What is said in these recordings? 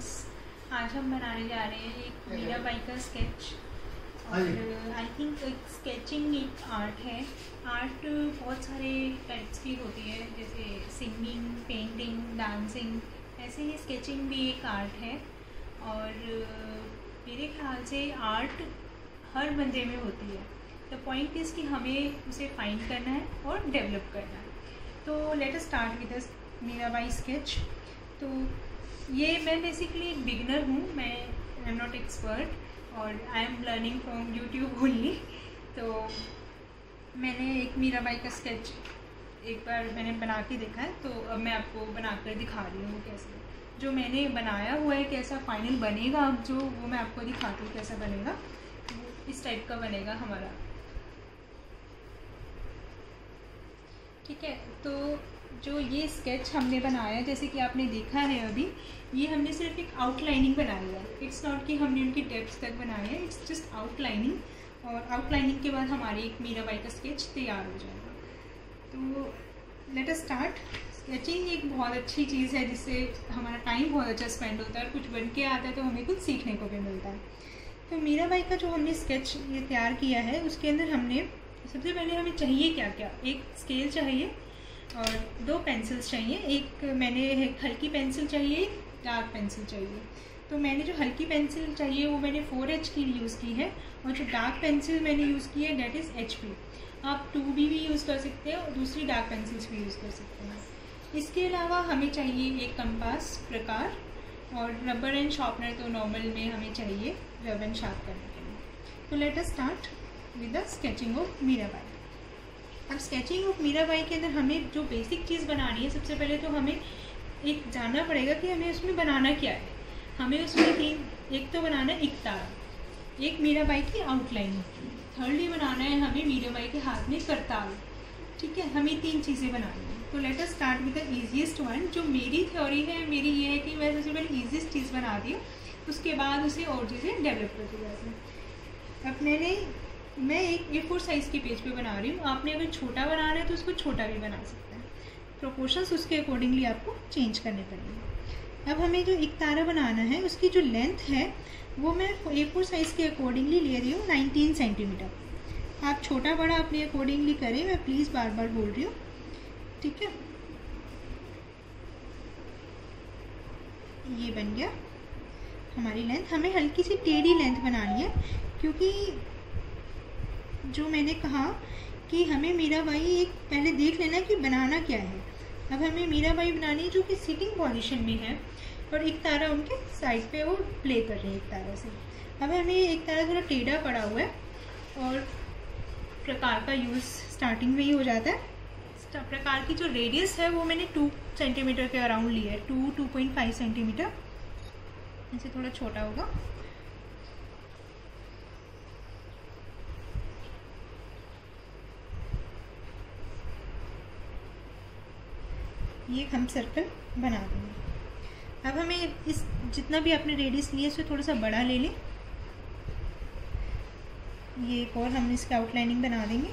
Friends, आज हम बनाने जा रहे हैं एक मीराबाई का स्केच। और आई थिंक स्केचिंग एक आर्ट है। आर्ट बहुत सारे टाइप्स की होती है, जैसे सिंगिंग, पेंटिंग, डांसिंग। ऐसे ही स्केचिंग भी एक आर्ट है। और मेरे ख्याल से आर्ट हर बंदे में होती है। द पॉइंट इज़ कि हमें उसे फाइंड करना है और डेवलप करना है। तो let us start with Mirabai sketch. तो ये मैं बेसिकली एक बिगिनर हूँ, मैं आई एम नॉट एक्सपर्ट और I am learning from YouTube only. तो मैंने एक मीराबाई का स्केच एक बार मैंने बना के देखा है, तो अब मैं आपको बना कर दिखा रही हूँ कैसे जो मैंने बनाया हुआ है कैसा फाइनल बनेगा। अब जो वो मैं आपको दिखाती हूँ कैसा बनेगा, इस टाइप का बनेगा हमारा। ठीक है, तो जो ये स्केच हमने बनाया जैसे कि आपने देखा है अभी, ये हमने सिर्फ एक आउटलाइनिंग बनाई है। इट्स नॉट कि हमने उनकी डेप्थ तक बनाया है, इट्स जस्ट आउटलाइनिंग। और आउटलाइनिंग के बाद हमारे एक मीराबाई का स्केच तैयार हो जाएगा। तो लेट अस स्टार्ट। स्केचिंग एक बहुत अच्छी चीज़ है जिससे हमारा टाइम बहुत अच्छा स्पेंड होता है और कुछ बन के आता है तो हमें कुछ सीखने को भी मिलता है। तो मीराबाई का जो हमने स्केच ये तैयार किया है उसके अंदर हमने सबसे पहले हमें चाहिए क्या क्या, एक स्केल चाहिए और 2 पेंसिल्स चाहिए। एक मैंने हल्की पेंसिल चाहिए, एक डार्क पेंसिल चाहिए। तो मैंने जो हल्की पेंसिल चाहिए वो मैंने 4H की यूज़ की है और जो डार्क पेंसिल मैंने यूज़ की है डेट इज़ HP। आप 2B भी यूज़ कर सकते हैं और दूसरी डार्क पेंसिल्स भी यूज़ कर सकते हैं। इसके अलावा हमें चाहिए एक कंपास प्रकार और रबर एंड शार्पनर। तो नॉर्मल में हमें चाहिए रबर एंड शार्प करने के लिए। तो let us start with the sketching of Mirabai. अब स्केचिंग ऑफ मीराबाई के अंदर हमें जो बेसिक चीज़ बनानी है, सबसे पहले तो हमें एक जानना पड़ेगा कि हमें उसमें बनाना क्या है। हमें उसमें एक तो बनाना है एक तारा, एक मीराबाई की आउटलाइन, थर्डली बनाना है हमें मीराबाई के हाथ में करताल। ठीक है, हमें 3 चीज़ें बनानी है। तो let us start with the easiest one. जो मेरी थ्योरी है, मेरी ये है कि मैं सबसे पहले ईजीएस्ट चीज़ बना दी, उसके बाद उसे और चीज़ें डेवलप करती जाती हैं। अब मैं एक A4 साइज़ के पेज पे बना रही हूँ। आपने अगर छोटा बनाना है तो उसको छोटा भी बना सकते हैं। प्रोपोर्शंस उसके अकॉर्डिंगली आपको चेंज करने पड़ेंगे। अब हमें जो एक तारा बनाना है उसकी जो लेंथ है वो मैं A4 साइज़ के अकॉर्डिंगली ले रही हूँ 19 सेंटीमीटर। आप छोटा बड़ा अपने अकॉर्डिंगली करें, मैं प्लीज़ बार बार बोल रही हूँ। ठीक है, ये बन गया हमारी लेंथ। हमें हल्की सी टेढ़ी लेंथ बनानी है क्योंकि जो मैंने कहा कि हमें मीराबाई एक पहले देख लेना कि बनाना क्या है। अब हमें मीराबाई बनानी है जो कि सिटिंग पोजीशन में है और एक तारा उनके साइड पे वो प्ले कर रही है एक तारा से। अब हमें एक तारा थोड़ा टेढ़ा पड़ा हुआ है और प्रकार का यूज़ स्टार्टिंग में ही हो जाता है। प्रकार की जो रेडियस है वो मैंने 2 सेंटीमीटर के अराउंड ली है, 2.5 सेंटीमीटर। इसे थोड़ा छोटा होगा। ये हम सर्कल बना देंगे। अब हमें इस जितना भी आपने रेडियस लिया उससे थोड़ा सा बड़ा ले लें। ये एक और हम इसकी आउटलाइनिंग बना देंगे।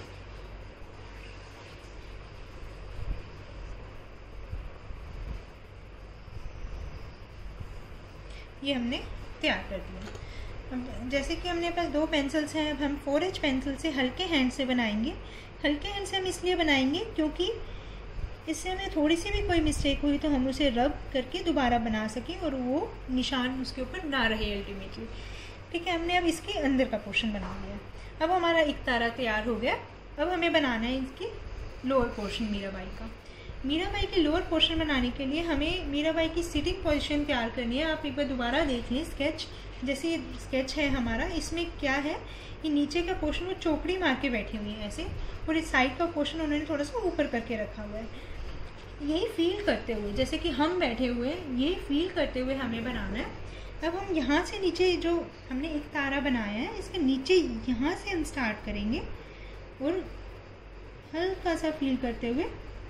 ये हमने तैयार कर दिया। अब जैसे कि हमने पास 2 पेंसिल्स हैं, अब हम 4H पेंसिल से हल्के हैंड से बनाएंगे। हल्के हैंड से हम इसलिए बनाएंगे क्योंकि इससे हमें थोड़ी सी भी कोई मिस्टेक हुई तो हम उसे रब करके दोबारा बना सकें और वो निशान उसके ऊपर ना रहे अल्टीमेटली। ठीक है, हमने अब इसके अंदर का पोर्शन बना लिया। अब हमारा एक तारा तैयार हो गया। अब हमें बनाना है इसकी लोअर पोर्शन मीराबाई का। मीराबाई के लोअर पोर्शन बनाने के लिए हमें मीराबाई की सिटिंग पोजीशन तैयार करनी है। आप एक बार दोबारा देख लें स्केच। जैसे ये स्केच है हमारा, इसमें क्या है कि नीचे का पोर्शन वो चौकड़ी मार के बैठी हुई है ऐसे, और इस साइड का पोर्शन उन्होंने थोड़ा सा ऊपर करके रखा हुआ है। यही फील करते हुए जैसे कि हम बैठे हुए हैं, यही फील करते हुए हमें बनाना है। अब हम यहाँ से नीचे जो हमने एक तारा बनाया है इसके नीचे यहाँ से हम स्टार्ट करेंगे और हल्का सा फील करते हुए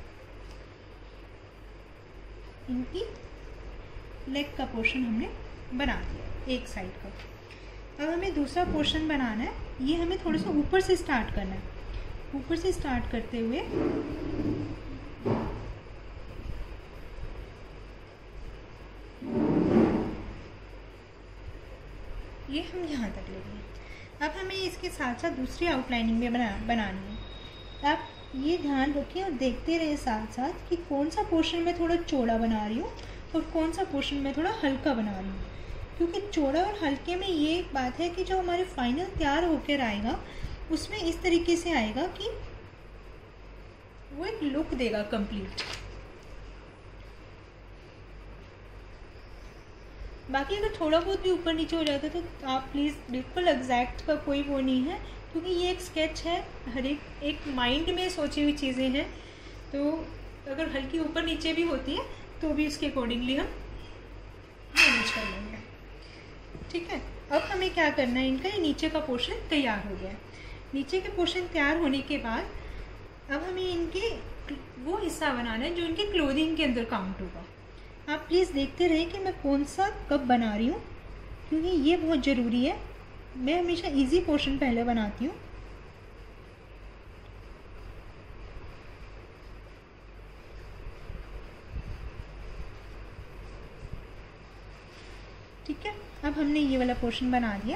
इनकी लेग का पोर्शन हमने बना दिया एक साइड का। अब हमें दूसरा पोर्शन बनाना है। ये हमें थोड़ा सा ऊपर से स्टार्ट करना है। ऊपर से स्टार्ट करते हुए ये हम यहाँ तक ले गए। अब हमें इसके साथ साथ दूसरी आउटलाइनिंग भी बनानी है। आप ये ध्यान रखें और देखते रहे साथ साथ कि कौन सा पोर्शन मैं थोड़ा चौड़ा बना रही हूँ और कौन सा पोर्शन मैं थोड़ा हल्का बना रही हूँ, क्योंकि चौड़ा और हल्के में ये एक बात है कि जो हमारे फाइनल तैयार होकर आएगा उसमें इस तरीके से आएगा कि वो एक लुक देगा कंप्लीट। बाकी अगर थोड़ा बहुत भी ऊपर नीचे हो जाता है तो आप प्लीज़, बिल्कुल एग्जैक्ट का कोई वो नहीं है, क्योंकि ये एक स्केच है, हर एक माइंड में सोची हुई चीज़ें हैं, तो अगर हल्की ऊपर नीचे भी होती है तो भी उसके अकॉर्डिंगली हम मैनेज कर लेंगे। ठीक है, अब हमें क्या करना है, इनका ये नीचे का पोर्शन तैयार हो गया। नीचे के पोर्शन तैयार होने के बाद अब हमें इनके वो हिस्सा बनाना है जो इनके क्लोथिंग के अंदर काउंट होगा। आप प्लीज़ देखते रहे कि मैं कौन सा कप बना रही हूँ, क्योंकि ये बहुत ज़रूरी है। मैं हमेशा इजी पोर्शन पहले बनाती हूँ। ठीक है, अब हमने ये वाला पोर्शन बना दिया।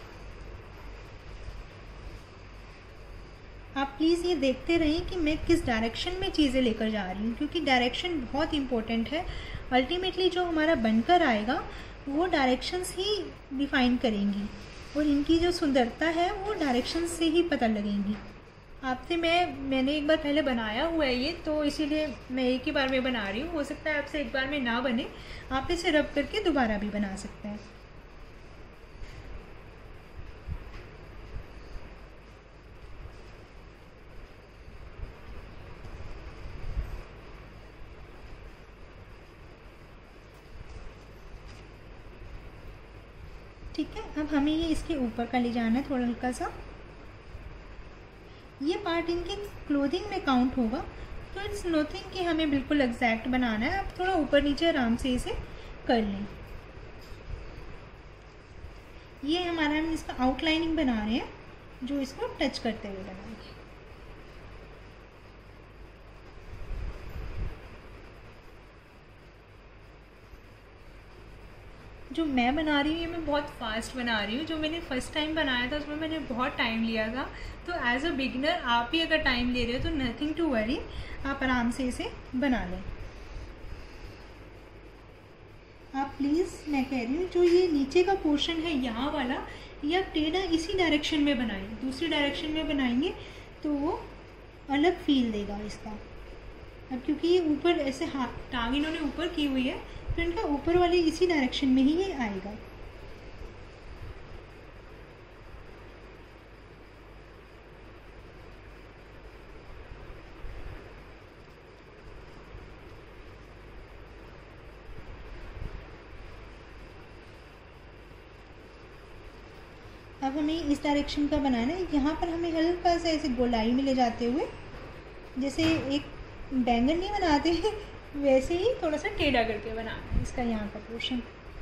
आप प्लीज़ ये देखते रहें कि मैं किस डायरेक्शन में चीज़ें लेकर जा रही हूँ, क्योंकि डायरेक्शन बहुत इम्पोर्टेंट है। अल्टीमेटली जो हमारा बनकर आएगा वो डायरेक्शंस ही डिफ़ाइन करेंगी और इनकी जो सुंदरता है वो डायरेक्शंस से ही पता लगेंगी। आपसे मैंने एक बार पहले बनाया हुआ है ये, तो इसीलिए मैं एक ही बार में बना रही हूँ। हो सकता है आपसे एक बार में ना बने, आप इसे रब करके दोबारा भी बना सकते हैं। ठीक है, अब हमें ये इसके ऊपर का ले जाना है थोड़ा हल्का सा। ये पार्ट इनके क्लोथिंग में काउंट होगा, तो इट्स नथिंग कि हमें बिल्कुल एग्जैक्ट बनाना है। आप थोड़ा ऊपर नीचे आराम से इसे कर लें। ये हमारा हम इसका आउटलाइनिंग बना रहे हैं, जो इसको टच करते हुए बनाएंगे। जो मैं बना रही हूँ ये मैं बहुत फास्ट बना रही हूँ। जो मैंने फ़र्स्ट टाइम बनाया था उसमें मैंने बहुत टाइम लिया था, तो एज अ बिगिनर आप ही अगर टाइम ले रहे हो तो नथिंग टू वरी, आप आराम से इसे बना लें। आप प्लीज़, मैं कह रही हूँ जो ये नीचे का पोर्शन है यहाँ वाला, या टेढ़ा इसी डायरेक्शन में बनाएं। दूसरी डायरेक्शन में बनाएंगे तो वो अलग फील देगा इसका। अब क्योंकि ये ऊपर ऐसे टांग इन्होंने ऊपर की हुई है, तो इनका ऊपर वाले इसी डायरेक्शन में ही ये आएगा। अब हमें इस डायरेक्शन का बनाना है। यहाँ पर हमें हल्का सा ऐसे गोलाई में ले जाते हुए, जैसे एक बैंगन नहीं बनाते वैसे ही थोड़ा सा टेढ़ा करके बनाना है इसका यहाँ का पोर्शन।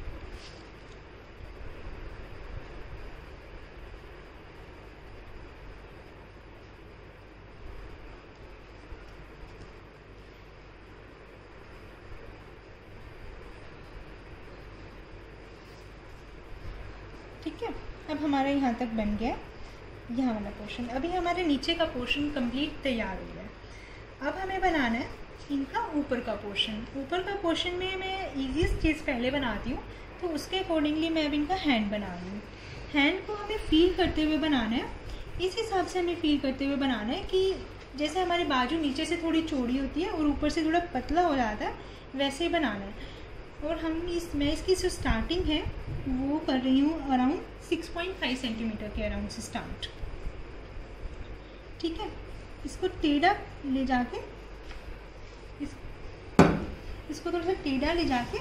ठीक है, अब हमारा यहाँ तक बन गया यहाँ वाला पोर्शन। अभी हमारे नीचे का पोर्शन कंप्लीट तैयार हो गया है। अब हमें बनाना है इनका ऊपर का पोर्शन। ऊपर का पोर्शन में मैं ईजीएस्ट चीज़ पहले बनाती हूँ, तो उसके अकॉर्डिंगली मैं अब इनका हैंड बना रही हूँ। हैंड को हमें फील करते हुए बनाना है। इस हिसाब से हमें फील करते हुए बनाना है कि जैसे हमारी बाजू नीचे से थोड़ी चौड़ी होती है और ऊपर से थोड़ा पतला हो जाता है, वैसे ही बनाना है। और मैं इसकी जो स्टार्टिंग है वो कर रही हूँ अराउंड 6.5 सेंटीमीटर के अराउंड से स्टार्ट। ठीक है, इसको टेढ़ा ले जाके इसको थोड़ा सा टेढ़ा ले जाके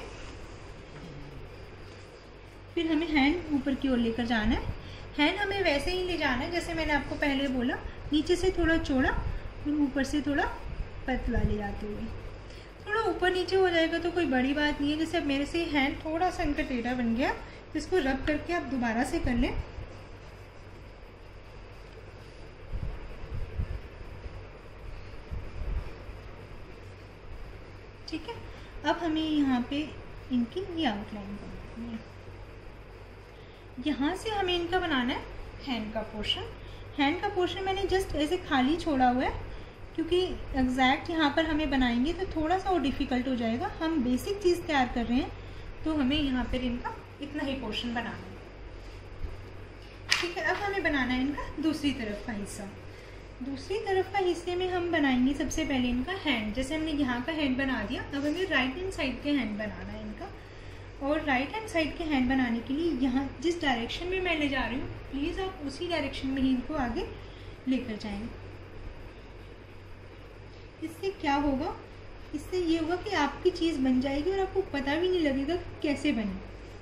फिर हमें हैंड ऊपर की ओर लेकर जाना है। हैंड हमें वैसे ही ले जाना है जैसे मैंने आपको पहले बोला, नीचे से थोड़ा चौड़ा और ऊपर से थोड़ा पतला ले जाते हुए। थोड़ा ऊपर नीचे हो जाएगा तो कोई बड़ी बात नहीं है। जैसे अब मेरे से हैंड थोड़ा सा इनका टेढ़ा बन गया, तो इसको रब करके आप दोबारा से कर लें। ठीक है, अब हमें यहाँ पे इनकी ये आउटलाइन करनी है। यहाँ से हमें इनका बनाना है हैंड का पोर्शन। हैंड का पोर्शन मैंने जस्ट ऐसे खाली छोड़ा हुआ है, क्योंकि एग्जैक्ट यहाँ पर हमें बनाएंगे तो थोड़ा सा वो डिफ़िकल्ट हो जाएगा। हम बेसिक चीज़ तैयार कर रहे हैं, तो हमें यहाँ पर इनका इतना ही पोर्शन बनाना है। ठीक है, अब हमें बनाना है इनका दूसरी तरफ का हिस्सा। दूसरी तरफ का हिस्से में हम बनाएंगे सबसे पहले इनका हैंड। जैसे हमने यहाँ का हैंड बना दिया, अब हमें राइट हैंड साइड के हैंड बनाना है इनका। और राइट हैंड साइड के हैंड बनाने के लिए यहाँ जिस डायरेक्शन में मैं ले जा रही हूँ, प्लीज़ आप उसी डायरेक्शन में ही इनको आगे लेकर जाएंगे। इससे क्या होगा, इससे ये होगा कि आपकी चीज़ बन जाएगी और आपको पता भी नहीं लगेगा कैसे बनी।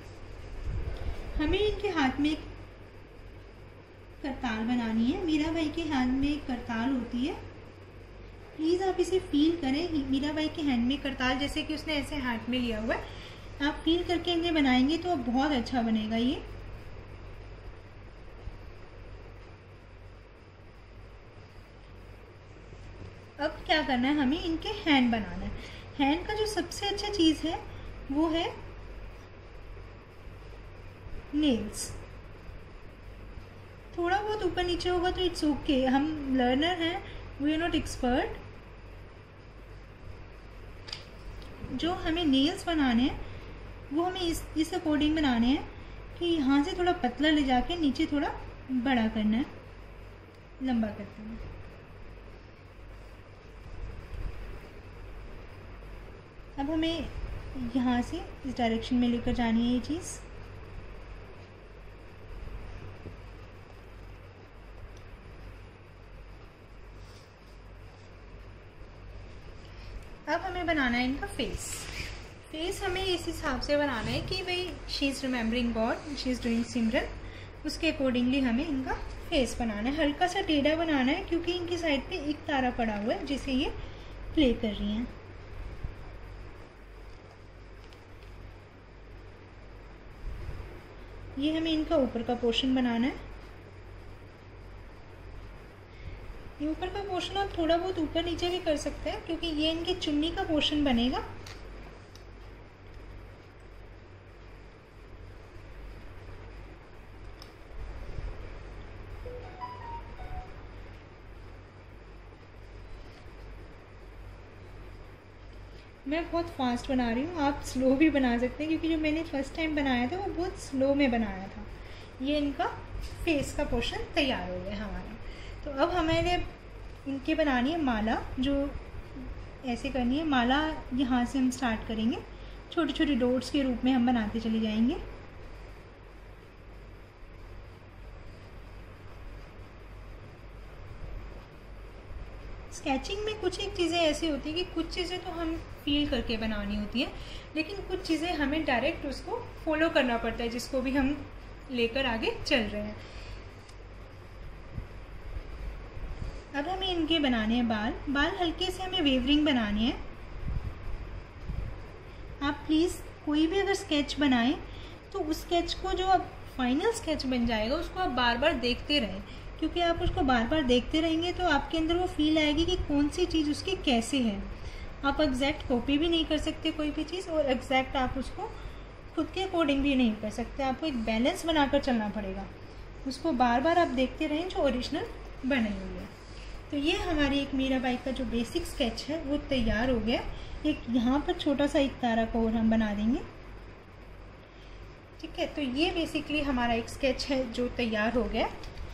हमें इनके हाथ में एक करताल बनानी है। मीरा भाई के हाथ में एक करताल होती है, प्लीज़ आप इसे फील करें। मीरा भाई के हैंड में करताल जैसे कि उसने ऐसे हाथ में लिया हुआ है, आप फील करके इन्हें बनाएंगे तो बहुत अच्छा बनेगा ये। अब क्या करना है, हमें इनके हैंड बनाना है। हैंड का जो सबसे अच्छा चीज़ है वो है नेल्स। थोड़ा बहुत ऊपर नीचे होगा तो इट्स ओके, हम लर्नर हैं, वी आर नॉट एक्सपर्ट। जो हमें नेल्स बनाने हैं वो हमें इस अकॉर्डिंग बनाने हैं कि यहाँ से थोड़ा पतला ले जाके नीचे थोड़ा बड़ा करना है, लंबा करते हैं। अब हमें यहाँ से इस डायरेक्शन में लेकर जानी है ये चीज़। अब हमें बनाना है इनका फेस। फेस हमें इस हिसाब से बनाना है कि भाई she is remembering God, she is doing simran, उसके अकॉर्डिंगली हमें इनका फेस बनाना है। हल्का सा टेढ़ा बनाना है क्योंकि इनकी साइड पे एक तारा पड़ा हुआ है जिसे ये प्ले कर रही हैं। ये हमें इनका ऊपर का पोर्शन बनाना है। ये ऊपर का पोर्शन आप थोड़ा बहुत ऊपर नीचे भी कर सकते हैं क्योंकि ये इनकी चुन्नी का पोर्शन बनेगा। मैं बहुत फास्ट बना रही हूँ, आप स्लो भी बना सकते हैं क्योंकि जो मैंने फर्स्ट टाइम बनाया था वो बहुत स्लो में बनाया था। ये इनका फेस का पोर्शन तैयार हो गया हमारा। तो अब हमें इनके बनानी है माला, जो ऐसे करनी है। माला यहाँ से हम स्टार्ट करेंगे, छोटे छोटे डॉट्स के रूप में हम बनाते चले जाएंगे। स्केचिंग में कुछ एक चीज़ें ऐसी होती है कि कुछ चीज़ें तो हम फील करके बनानी होती हैं, लेकिन कुछ चीज़ें हमें डायरेक्ट उसको फॉलो करना पड़ता है जिसको भी हम लेकर आगे चल रहे हैं। अब हमें इनके बनाने हैं बाल हल्के से हमें वेवरिंग बनानी है। आप प्लीज़ कोई भी अगर स्केच बनाएं तो उस स्केच को जो अब फाइनल स्केच बन जाएगा उसको आप बार बार देखते रहें, क्योंकि आप उसको बार बार देखते रहेंगे तो आपके अंदर वो फील आएगी कि कौन सी चीज़ उसकी कैसे है। आप एग्जैक्ट कॉपी भी नहीं कर सकते कोई भी चीज़, और एग्जैक्ट आप उसको खुद के अकॉर्डिंग भी नहीं कर सकते। आपको एक बैलेंस बनाकर चलना पड़ेगा, उसको बार बार आप देखते रहें जो ओरिजिनल बनी हुई है। तो ये हमारी एक मीरा बाई का जो बेसिक स्केच है वो तैयार हो गया। एक यहाँ पर छोटा सा एक तारा को और हम बना देंगे। ठीक है, तो ये बेसिकली हमारा एक स्केच है जो तैयार हो गया।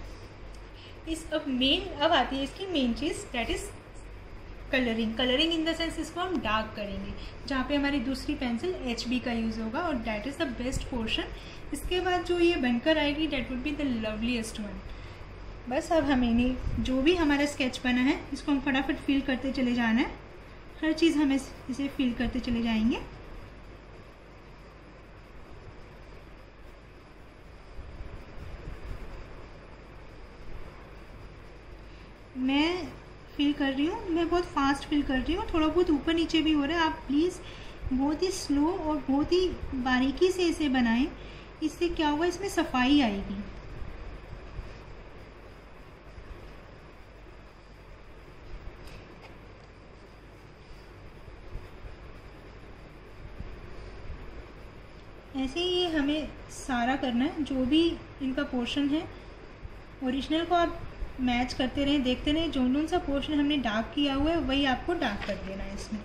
अब आती है इसकी मेन चीज़, that is colouring in the sense इसको हम डार्क करेंगे, जहाँ पे हमारी दूसरी पेंसिल HB का यूज़ होगा और that is the best portion. इसके बाद जो ये बनकर आएगी that would be the loveliest one. बस अब हमें जो भी हमारा स्केच बना है इसको हम फटाफट फिल करते चले जाना है। हर चीज़ हमें इसे फिल करते चले जाएंगे। मैं फिल कर रही हूँ, मैं बहुत फास्ट फिल कर रही हूँ, थोड़ा बहुत ऊपर नीचे भी हो रहा है। आप प्लीज़ बहुत ही स्लो और बहुत ही बारीकी से इसे बनाएं, इससे क्या होगा, इसमें सफाई आएगी। ऐसे ही ये हमें सारा करना है, जो भी इनका पोर्शन है ओरिजिनल को आप मैच करते रहें, देखते रहें, जो सा पोर्शन हमने डार्क किया हुआ है वही आपको डार्क कर देना है इसमें।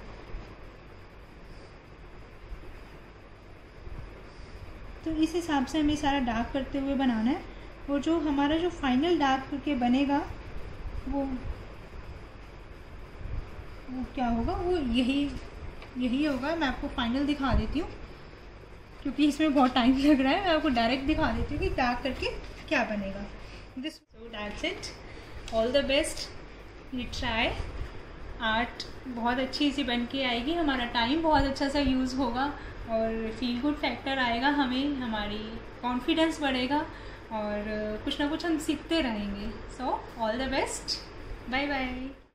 तो इस हिसाब से हमें सारा डार्क करते हुए बनाना है। और जो हमारा जो फाइनल डार्क करके बनेगा वो क्या होगा, वो यही होगा। मैं आपको फाइनल दिखा देती हूँ क्योंकि इसमें बहुत टाइम लग रहा है। मैं आपको डायरेक्ट दिखा देती हूँ कि डार्क करके क्या बनेगा। This so that's it, all the best, you try. Art बहुत अच्छी सी बन के आएगी, हमारा टाइम बहुत अच्छा सा यूज़ होगा और फील गुड फैक्टर आएगा हमें, हमारी कॉन्फिडेंस बढ़ेगा और कुछ ना कुछ हम सीखते रहेंगे। So all the best, bye bye.